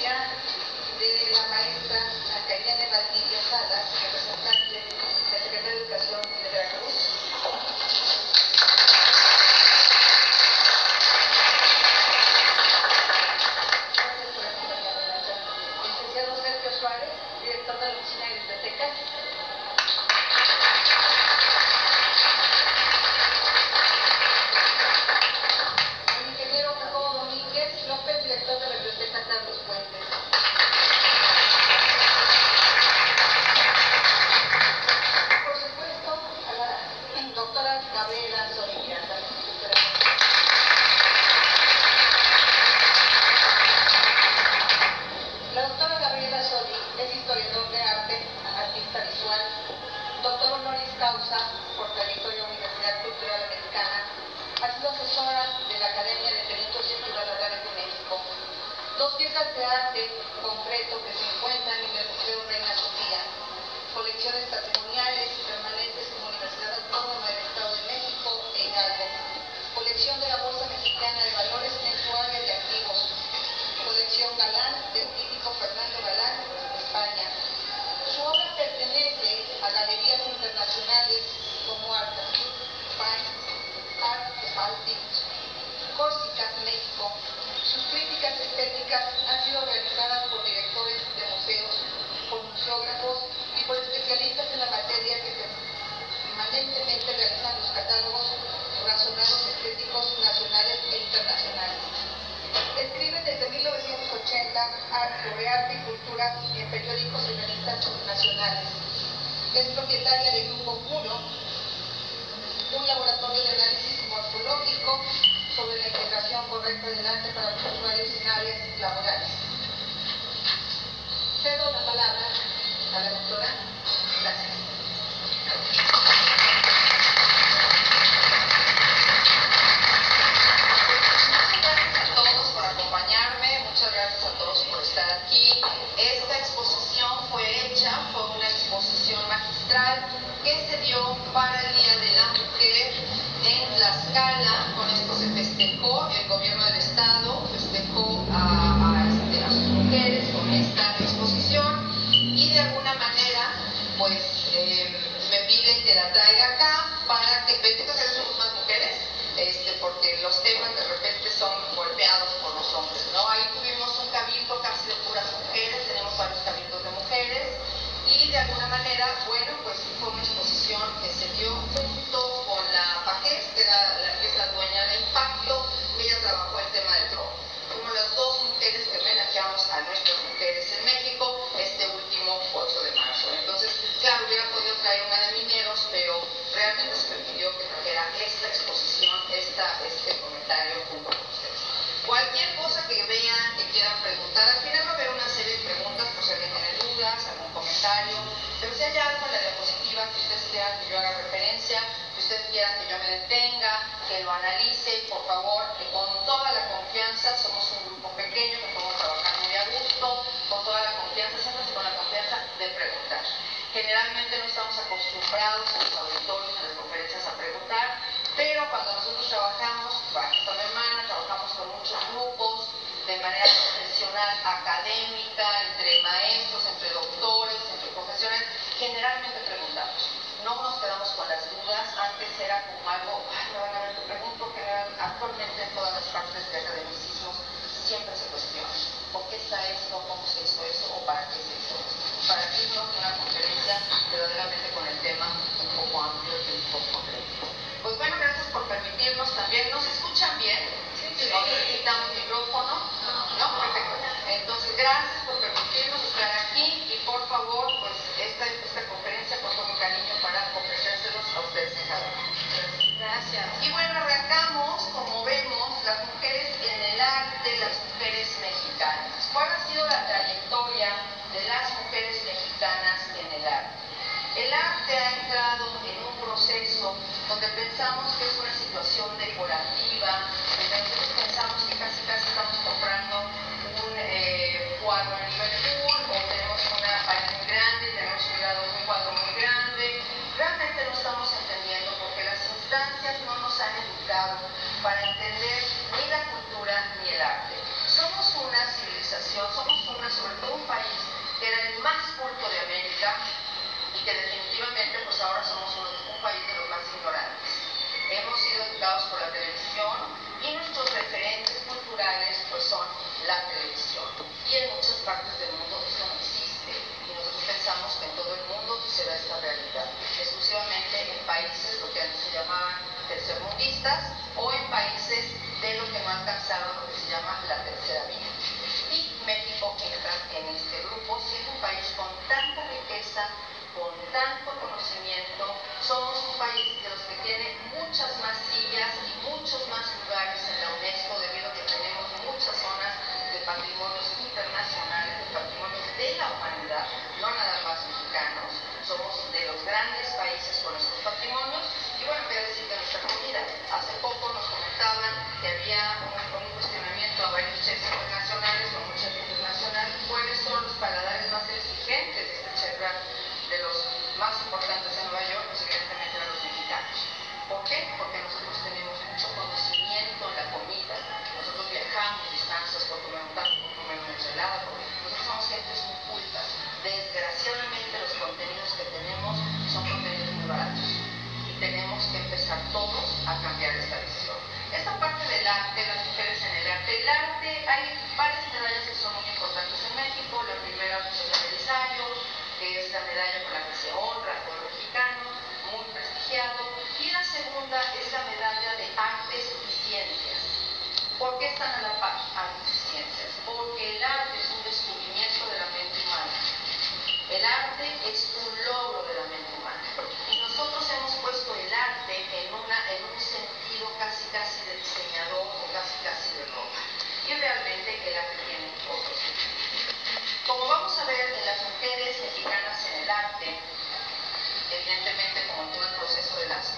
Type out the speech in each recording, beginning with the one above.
cortesía de la maestra Karina Valdivia Salas, representante de la Secretaría de Educación de Veracruz. Gracias por acompañarnos. El licenciado Sergio Suárez, director de la Oficina de Bibliotecas. El ingeniero Jacobo Domínguez López, director de la Biblioteca Carlos Fuentes. Por supuesto, a la doctora Gabriela Soriviata. La doctora Gabriela Sori es historiador de arte, artista visual, doctor honoris causa por trayectoria Universidad Cultural Americana, ha sido asesora de la Academia de Peritos y Escribanos de México. Dos piezas de arte concreto que se encuentran en el Museo Reina Sofía, colecciones patrimoniales y permanentes como Universidad Autónoma del Estado de México e Hidalgo, colección de la Bolsa Mexicana de Valores Mensuales de Activos, colección Galán del crítico Fernando Galán, España. Su obra pertenece a galerías internacionales como Art Baltics, Córcega, México. Sus críticas estéticas han sido realizadas por directores de museos, por museógrafos y por especialistas en la materia que permanentemente realizan los catálogos razonados estéticos nacionales e internacionales. Escribe desde 1980 sobre arte y cultura en periódicos y revistas nacionales. Es propietaria del Grupo Muro, un laboratorio de análisis morfológico sobre la integración correcta del arte para los usuarios en áreas laborales. Cedo la palabra a la doctora. Gracias. Muchas gracias a todos por acompañarme, muchas gracias a todos por estar aquí. Esta exposición fue una exposición magistral que se dio para el Día de la Mujer en Tlaxcala. Con esto se festejó, el gobierno del estado festejó a sus mujeres con esta exposición y de alguna manera pues me piden que la traiga acá para que bendito sea somos más mujeres, porque los temas de repente son golpeados por los hombres, ¿no? Ahí tuvimos un cabildo casi de puras mujeres, tenemos varios cabildos de mujeres y de alguna manera, bueno, pues fue una exposición que se dio junto con la Pajés, que es la dueña de Impacto, ella trabajó el tema del trabajo. Fuimos las dos mujeres que homenajeamos a nuestras mujeres en México este último 8 de marzo. Entonces, claro, hubiera podido traer una de Mineros, pero realmente se me pidió que trajera esta exposición, este comentario junto con ustedes. Cualquier cosa que vean, que quieran preguntar, al final va a haber una serie de preguntas por si alguien tiene dudas, algún comentario, pero si hay algo en la diapositiva que ustedes quieran que yo haga referencia, que ustedes quieran que yo me detenga, que lo analice, por favor, con toda la confianza. Somos un grupo pequeño que podemos trabajar muy a gusto, con toda la confianza, siempre con la confianza de preguntar. Generalmente no estamos acostumbrados en los auditorios, en las conferencias a preguntar, pero cuando nosotros trabajamos, aquí con mi hermana, trabajamos con muchos grupos, de manera profesional, académica, entre maestros, entre doctores, entre profesionales, generalmente preguntamos. No nos quedamos con las dudas, antes era como algo, me van a ver que pregunto, actualmente en todas las partes de academicismos siempre se cuestiona, ¿por qué está esto? ¿Cómo se hizo eso? ¿O para qué se hizo esto? Para ti no es una conferencia verdaderamente con el tema un poco amplio y un poco complejo. Pues bueno, gracias por permitirnos también. ¿Nos escuchan bien? Sí. ¿No necesitamos micrófono? No, perfecto. Entonces, gracias por permitirnos estar aquí y por favor, pues esta conferencia con todo mi cariño para ofrecérselos a ustedes en cada uno. Gracias. Y bueno, arrancamos, como vemos, las mujeres en el arte, las mujeres mexicanas. ¿Cuál ha sido la trayectoria de las mujeres mexicanas en el arte? El arte ha entrado en un proceso donde pensamos que es una situación decorativa, donde nosotros pensamos que casi estamos comprando un cuadro en Liverpool o tenemos una pared muy grande, tenemos un cuadro muy grande. Realmente no estamos entendiendo porque las instancias no nos han educado para entender ni la cultura ni el arte. Somos una civilización civilización, somos sobre todo un país que era el más culto de América y que definitivamente pues ahora somos un país de los más ignorantes. Hemos sido educados por la televisión y nuestros referentes culturales pues son la televisión. Y en muchas partes del mundo eso no existe y nosotros pensamos que en todo el mundo se da esta realidad, exclusivamente en países lo que antes se llamaban tercermundistas o en países de lo que no alcanzaron lo que se llama la tercera vía. Y México entra en este grupo, siendo un país con tanta riqueza, con tanto conocimiento. Somos un país de los que tiene muchas más sillas y muchos más lugares en la UNESCO, debido a que tenemos muchas zonas de patrimonios internacionales, de patrimonios de la humanidad, no nada más mexicanos. Somos de los grandes países con estos patrimonios. Y bueno, voy a decir de nuestra comida. Hace poco nos comentaban que había un cuestionamiento a varios chefs internacionales, o un chef internacional, cuáles son los paladares más exigentes de este chef de los más importantes en Nueva York, pues evidentemente eran los mexicanos. ¿Por qué? Porque nosotros tenemos mucho conocimiento en la comida. Nosotros viajamos distancias por comer un taco, por comer una ensalada, porque nosotros somos gentes muy cultas. Desgraciadamente los contenidos que tenemos son contenidos muy baratos. Y tenemos que empezar todos a cambiar esta visión. Esta parte del arte, las mujeres en el arte, hay varias medallas que son muy importantes en México. La primera pues, es la Belisario, que es la medalla con la que se honra al pueblo mexicano, muy prestigiado. Y la segunda es la medalla de artes y ciencias. ¿Por qué están a la par artes y ciencias? Porque el arte es un descubrimiento de la mente humana. El arte es un logro de la mente humana. Y nosotros hemos puesto el arte en un sentido casi de diseñador o casi de ropa. Y realmente el arte tiene otro sentido. Como vamos a ver en las mujeres mexicanas en el arte, evidentemente como en todo el proceso de las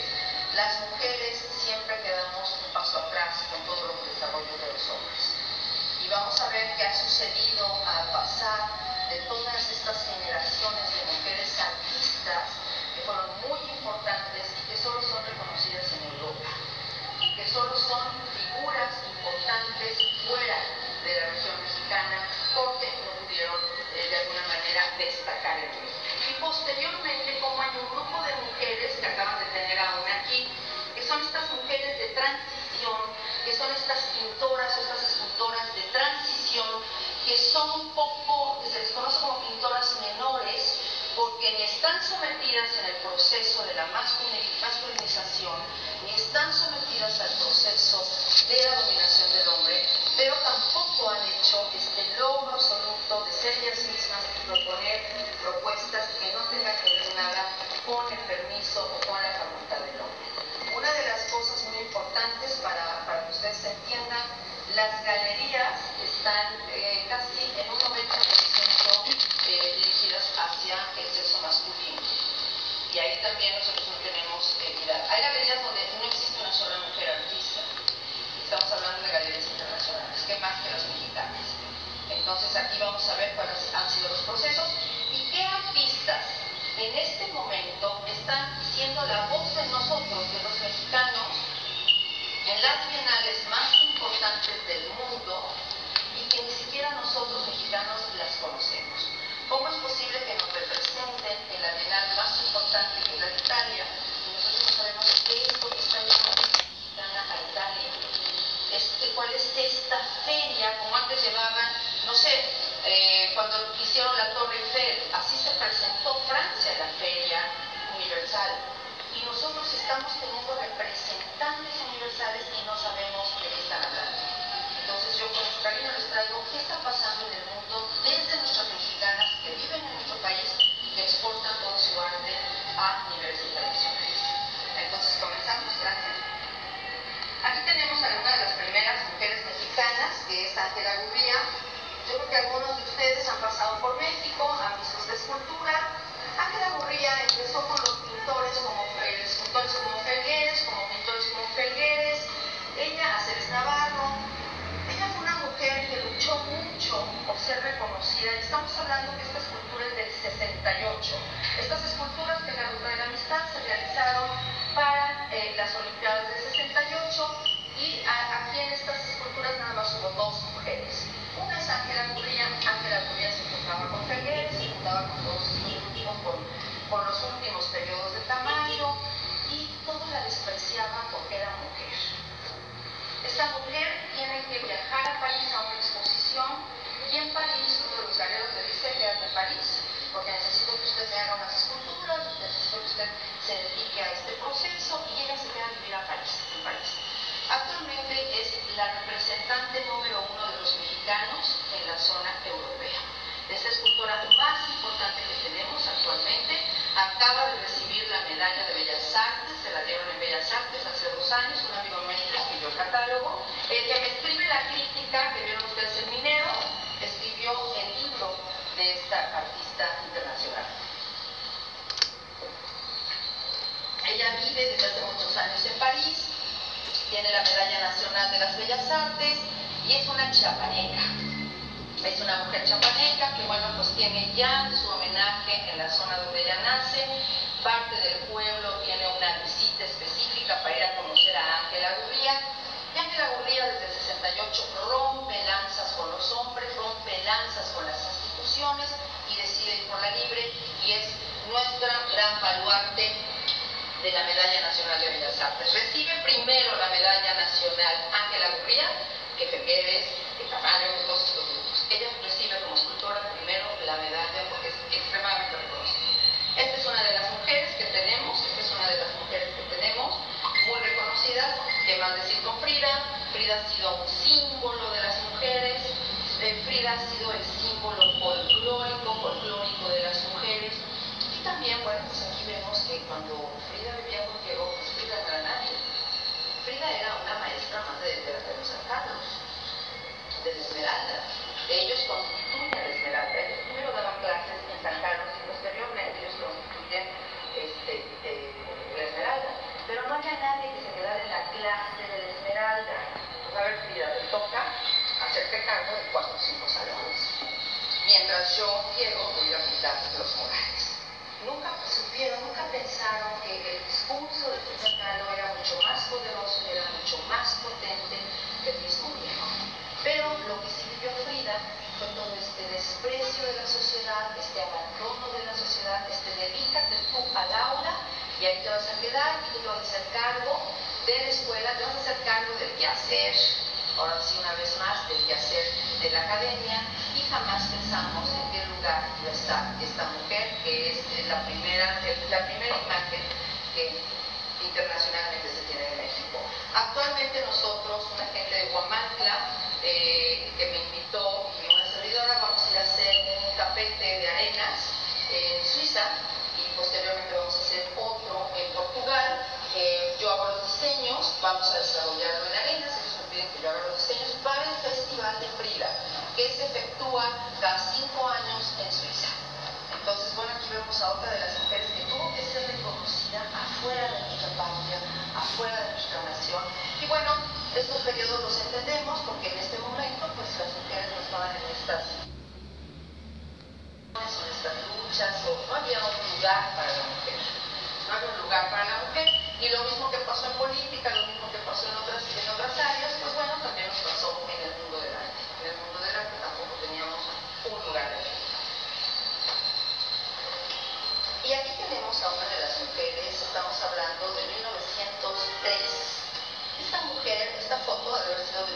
mujeres siempre quedamos un paso atrás con todo el desarrollo de los hombres. Y vamos a ver qué ha sucedido al pasar de todas estas generaciones de mujeres artistas que fueron muy importantes y que solo son reconocidas en Europa y que solo son figuras importantes fuera de la región mexicana porque no pudieron de alguna manera destacar en México. Y posteriormente, como hay un grupo de mujeres que acaban de tener a una aquí, que son estas mujeres de transición, que son estas pintoras o estas escultoras de transición, que son un poco, que se les conoce como pintoras menores, porque ni están sometidas en el proceso de la masculinización, ni están sometidas al proceso de la dominación del hombre, pero tampoco han hecho este logro absoluto de ser ellas mismas y proponer propuestas que no tengan que ver nada con el permiso o con la facultad del hombre. Una de las cosas muy importantes para que ustedes entiendan, las galerías están casi en un 90% dirigidas hacia el sexo masculino. Y ahí también nosotros no tenemos equidad. Hay galerías donde no existe una sola mujer artista. Estamos hablando de galerías internacionales, que más que las mexicanas. Entonces aquí vamos a ver cuáles han sido los procesos y qué artistas en este momento están siendo la voz de nosotros, de los mexicanos, en las bienales más importantes del mundo y que ni siquiera nosotros mexicanos las conocemos. ¿Cómo es posible que nos representen en la bienal más importante que es la de Italia y nosotros no sabemos qué es lo que está llevando la mexicana a Italia? ¿Cuál es esta feria? Como antes llevaban, no sé, cuando hicieron la Torre Eiffel, así se presentó Francia en la feria universal. Y nosotros estamos teniendo representantes universales y no sabemos de qué están hablando. Entonces yo con nuestro cariño les traigo qué está pasando en el mundo desde nuestras mexicanas que viven en nuestro país y que exportan todo su arte a niveles internacionales. Entonces comenzamos, gracias. Aquí tenemos a una de las primeras mujeres mexicanas, que es Ángela Gurría. Yo creo que algunos de ustedes han pasado por México, han visto esta escultura. Ángela Gurría empezó con los escultores como Felgueres, ella, Aceves Navarro. Ella fue una mujer que luchó mucho por ser reconocida. Y estamos hablando que esta escultura es del 68. Estas esculturas que en la Ruta de la Amistad se realizaron para las Olimpiadas del 68 y aquí en estas esculturas nada más hubo dos mujeres. Una es Ángela mujer tiene que viajar a París a una exposición y en París uno de los galeros le dice: quédate en París porque necesito que usted me haga unas esculturas, necesito que usted se dedique a este proceso, y ella se queda a vivir a París, en París. Actualmente es la representante número 1 de los mexicanos en la zona europea. Es la escultora más importante que tenemos actualmente. Acaba de recibir la medalla de Bellas Artes, se la dieron en Bellas Artes hace 2 años, un amigo mío escribió el catálogo. El que me escribe la crítica, que vieron ustedes en Minero, escribió el libro de esta artista internacional. Ella vive desde hace muchos años en París, tiene la Medalla Nacional de las Bellas Artes y es una chiapaneca. Es una mujer chiapaneca que, bueno, pues tiene ya su homenaje en la zona donde ella nace. Parte del pueblo tiene una visita específica para ir a conocer a Ángela Gurría. Y Ángela Gurría desde el 68 rompe lanzas con los hombres, rompe lanzas con las instituciones y decide ir por la libre, y es nuestra gran baluarte de la Medalla Nacional de Bellas Artes. Recibe primero la Medalla Nacional Ángela Gurría, que Figueres, que Tamayo, que todos estos grupos. Ella recibe como escultora primero la medalla porque es extremadamente reconocida. Esta es una de las mujeres que tenemos, muy reconocidas. ¿Qué más decir con Frida? Frida ha sido un símbolo de las mujeres. Frida ha sido el símbolo folclórico de las mujeres. Y también, bueno, pues aquí vemos que cuando Frida vivía con Diego, pues Frida no era nadie. Frida era una maestra más de la de San Carlos, de la Esmeralda. Ellos constituyen a la Esmeralda. Ellos primero daban clases en San Carlos y posteriormente ellos constituyen la Esmeralda. Pero no había nadie que se quedara en la clase de la Esmeralda. Pues a ver, Frida, te toca hacerte cargo de 4 o 5 salones. Mientras yo, Diego, voy a pintar los murales. Nunca supieron, nunca pensaron que el discurso de Frida Kahlo era mucho más poderoso, era mucho más potente que el mismo Diego. Pero lo que sí vivió Frida fue todo este desprecio de la sociedad, este abandono de la sociedad, dedícate tú al aula y ahí te vas a quedar y tú te vas a hacer cargo de la escuela, te vas a hacer cargo del quehacer, ahora sí una vez más, del quehacer de la academia, y jamás pensamos en qué lugar iba a estar esta mujer, que es la primera imagen que internacionalmente se tiene de México. Actualmente nosotros, una gente de Huamantla, que me invitó, y una servidora, vamos a ir a hacer un tapete de arenas en Suiza, y posteriormente vamos a hacer otro en Portugal. Yo hago los diseños, vamos a desarrollarlo en arenas, ellos me piden que yo haga los diseños para el Festival de Frida, que se efectúa cada 5 años en Suiza. Entonces, bueno, aquí vemos a otra de las mujeres que tuvo que ser reconocida afuera de nuestra patria, afuera de nuestra nación. Y bueno, estos periodos los entendemos porque en este momento, pues las mujeres no estaban en estas luchas, o no había un lugar para la mujer. No había un lugar para la mujer. Y lo mismo que pasó en política, lo mismo que pasó en otras áreas, pues bueno, también nos pasó en el mundo del arte. En el mundo del arte tampoco teníamos un lugar allí. Y aquí tenemos a una de las mujeres, estamos hablando de 1903. Esta mujer, esta foto debe haber sido de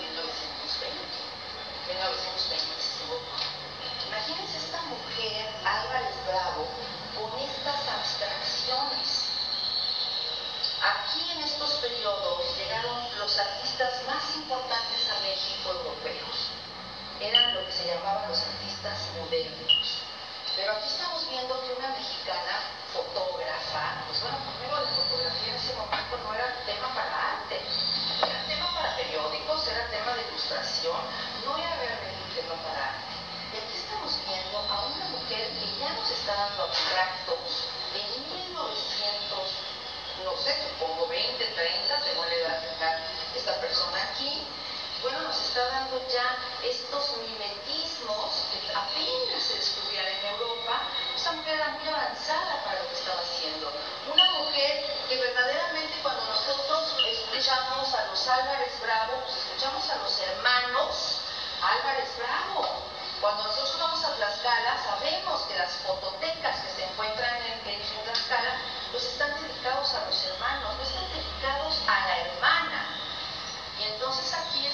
1925. Imagínense esta mujer, Álvarez Bravo, con estas abstracciones. Aquí en estos periodos llegaron los artistas más importantes a México europeos. Eran lo que se llamaban los artistas modernos. Pero aquí estamos viendo que una mexicana fotógrafa, pues bueno, primero la fotografía en ese momento no era tema para arte, era tema para periódicos, era tema de ilustración, no era realmente un tema para arte. Y aquí estamos viendo a una mujer que ya nos está dando abstractos en 1900, no sé, supongo 20, 30, según la edad que está esta persona aquí. Bueno, nos está dando ya estos mimetismos que apenas se descubrían en Europa. Esta mujer era muy avanzada para lo que estaba haciendo. Una mujer que verdaderamente, cuando nosotros escuchamos a los Álvarez Bravo, pues escuchamos a los hermanos Álvarez Bravo. Cuando nosotros vamos a Tlaxcala, sabemos que las fototecas que se encuentran en Tlaxcala, pues están dedicados a los hermanos, no están dedicados a la hermana. Y entonces aquí es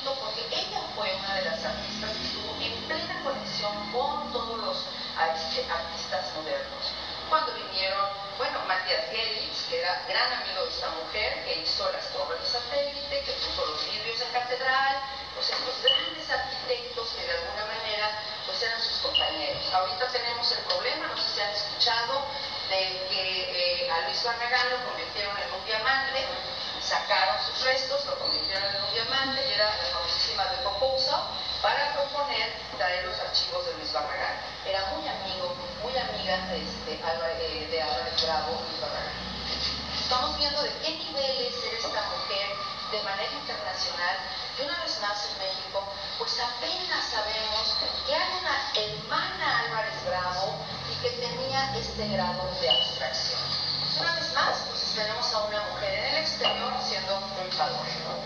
esto porque ella fue una de las artistas que estuvo en plena conexión con todos los artistas modernos. Cuando vinieron, bueno, Matías Gelitz, que era gran amigo de esta mujer, que hizo las torres de satélite, que puso los vidrios en catedral, pues estos grandes arquitectos que de alguna manera pues eran sus compañeros. Ahorita tenemos el problema, no sé si han escuchado, de que a Luis Barragán lo convirtieron en un diamante, sacaron sus restos, lo convirtieron en un diamante y era la famosísima de Popouso para proponer traer los archivos de Luis Barragán. Era muy amigo, muy amiga de Álvarez Bravo y Luis Barragán. Estamos viendo de qué niveles era esta mujer de manera internacional y una vez más en México, pues apenas sabemos que hay una hermana Álvarez Bravo y que tenía este grado de abstracción. Una vez más, pues tenemos a una mujer en el exterior haciendo un favor.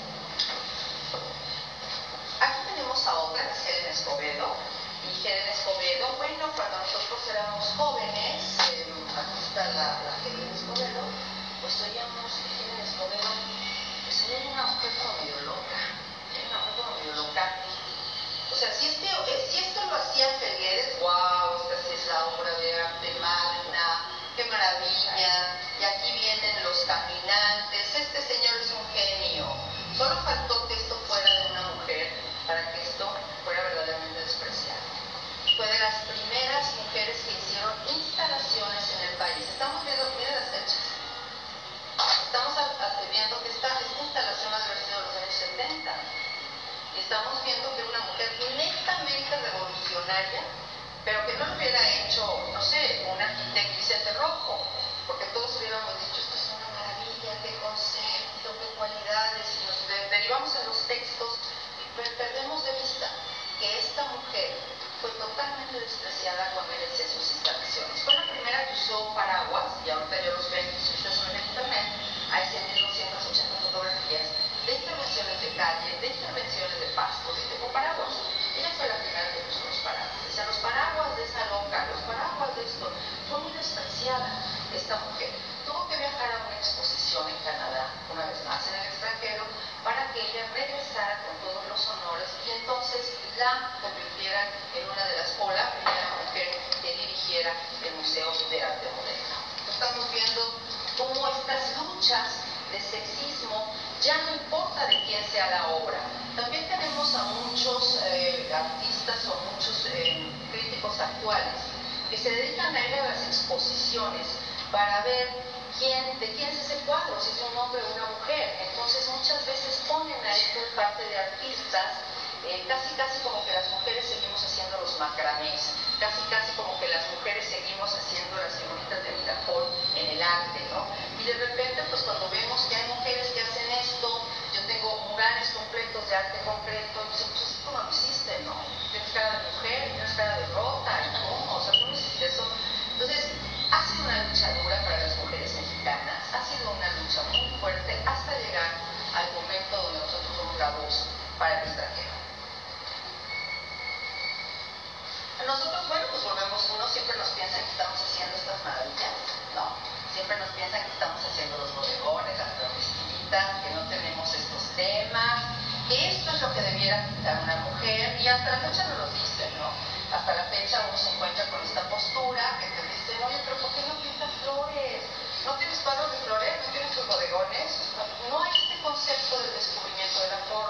Aquí tenemos a otra, que es Helen Escobedo. Y Helen Escobedo, bueno, cuando nosotros éramos jóvenes, aquí está la Helen Escobedo, pues oíamos que Helen Escobedo, pues era una mujer como medio loca. Era una mujer como medio loca. O sea, si esto lo hacía Felgueres, wow, esta sí es la obra de arte magna, qué maravilla, y aquí vienen los caminantes, este señor es un genio. Solo faltó que esto fuera de una mujer para que esto fuera verdaderamente despreciado. Fue de las primeras mujeres que hicieron instalaciones en el país. Estamos viendo, miren las fechas. Estamos viendo que esta instalación ha de haber sido de los años 70. Y estamos viendo que una mujer netamente revolucionaria, pero que no lo hubiera hecho, no sé, un arquitecto Vicente Rojo, porque todos hubiéramos dicho, esto es una maravilla, qué concepto, qué cualidades, y nos derivamos en los textos y perdemos de vista que esta mujer fue totalmente despreciada cuando ella hacía sus instalaciones. Fue la primera que usó paraguas, y ahorita yo los ven, si ustedes ven en internet, hay 1.280 fotografías de intervenciones de calle, de intervenciones de pasto, de tipo paraguas. Ella fue la primera que usó los paraguas. Decían, los paraguas de esa loca, los paraguas de esto. Fue muy despreciada esta mujer. Tuvo que viajar a una exposición en Canadá, una vez más en el extranjero, para que ella regresara con todos los honores y entonces la convirtieran en una de las, o la primera mujer que dirigiera el Museo de Arte Moderno. Estamos viendo cómo estas luchas de sexismo ya no importa de quién sea la obra. También tenemos a muchos artistas o muchos críticos actuales que se dedican a ir a las exposiciones para ver de quién es ese cuadro, si es un hombre o una mujer. Entonces muchas veces ponen a esto parte de artistas, casi como que las mujeres seguimos haciendo los macramés, casi como que las mujeres seguimos haciendo las figuritas de Miraflor en el arte, ¿no? Y de repente, pues cuando vemos que hay mujeres que hacen esto, yo tengo murales completos de arte concreto, y dicen, pues así como lo hiciste, ¿no? Tienes cara de mujer, tienes cara de rota, ¿no? O sea, ¿cómo hiciste eso? Entonces, ha sido una lucha dura para las mujeres mexicanas, ha sido una lucha muy fuerte hasta llegar al momento donde nosotros somos la voz para el extranjero. Nosotros, bueno, pues volvemos, uno siempre nos piensa que estamos haciendo estas maravillas, ¿no? Siempre nos piensan que estamos haciendo los bodegones, las travestitas, que no tenemos estos temas, que esto es lo que debiera pintar una mujer, y hasta la fecha no lo dicen, ¿no? Hasta la fecha uno se encuentra con esta postura que te dicen, oye, pero ¿por qué no pintas flores? ¿No tienes cuadros de flores? ¿No tienes tus bodegones? No hay este concepto del descubrimiento de la flor.